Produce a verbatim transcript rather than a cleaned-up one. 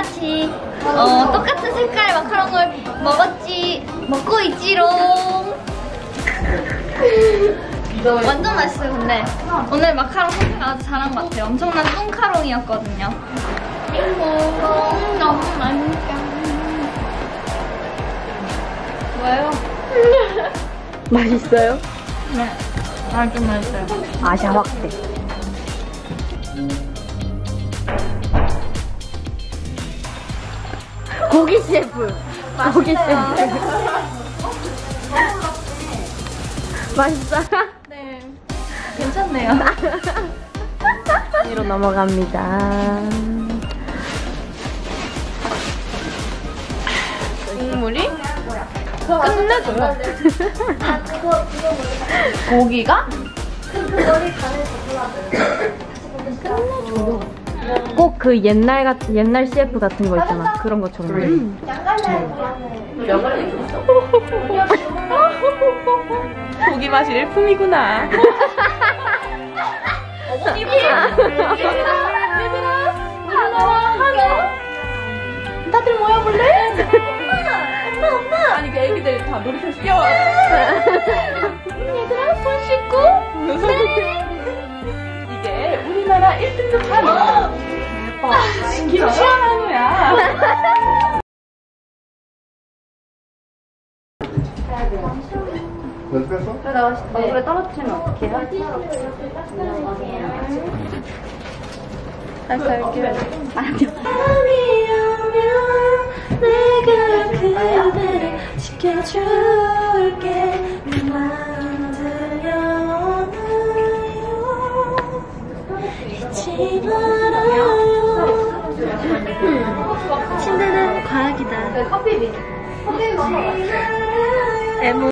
같이 어, 똑같은 색깔의 마카롱을 먹었지 먹고 있지롱. 완전 맛있어요. 근데 오늘 마카롱 선택 아주 잘한 것 같아요. 엄청난 뚱카롱이었거든요. 띵동 너무 맛있다. 뭐예요? 맛있어요? 네, 아, 좀 맛있어요. 아샤 확대. 고기 셰프. 고기 셰프. 맛있어요? 네, 괜찮네요. 위로 넘어갑니다. 국물이 끝내줘요. 고기가 꼭 그 옛날 같은 옛날 씨에프 같은 거 있잖아. 그런 것처럼. 음. 고기 맛이 일품이구나. 다들 모여볼래? 엄마, 엄마. 아니 그 애기들 다 놀이터 시켜와. 얘들아 손 씻고. 네. 이게 우리나라 일 등급 한우. 대박. 김치한 한우야. 몇 뺐어? 나 얼굴에 떨어뜨리면 어떡해요? 살살 이렇게. 아니요. 내가 그대를 지켜줄게. 내 마음 들려오나요? 잊지 말아요. 침대는 과학이다. 커피 비.